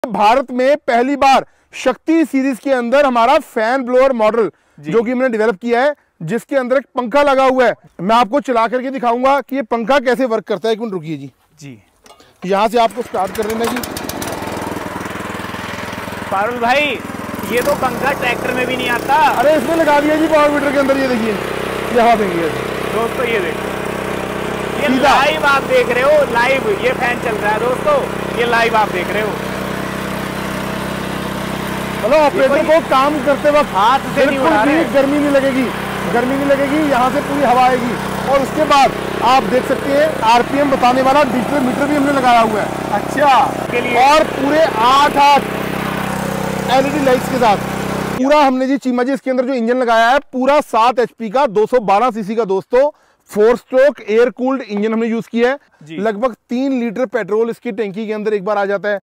भारत में पहली बार शक्ति सीरीज के अंदर हमारा फैन ब्लोअर मॉडल जो कि हमने डेवलप किया है, जिसके अंदर एक पंखा लगा हुआ है। मैं आपको चला करके दिखाऊंगा कि ये पंखा कैसे वर्क करता है। एक मिनट रुकिए जी। यहाँ से आपको स्टार्ट कर देना जी। पारुल भाई, ये तो पंखा ट्रैक्टर में भी नहीं आता। अरे इसमें लगा दिया जी पावर मीटर के अंदर। ये देखिए, ये हवा देंगे दोस्तों। ये देखो, ये लाइव आप देख रहे हो। लाइव ये फैन चल रहा है दोस्तों, ये लाइव आप देख रहे हो। चलो ऑपरेटर को काम करते वक्त हाथ से नहीं उड़ा रहे। गर्मी नहीं लगेगी, यहाँ से पूरी हवा आएगी। और उसके बाद आप देख सकते हैं आरपीएम बताने वाला डिजिटल मीटर भी हमने लगाया हुआ है। अच्छा, के लिए और पूरे 8 एलईडी लाइट्स के साथ पूरा हमने जी चीमा जी इसके अंदर जो इंजन लगाया है, पूरा 7 एचपी का 212 सीसी का दोस्तों 4 स्ट्रोक एयर कूल्ड इंजन हमने यूज किया है। लगभग 3 लीटर पेट्रोल इसकी टैंकी के अंदर एक बार आ जाता है।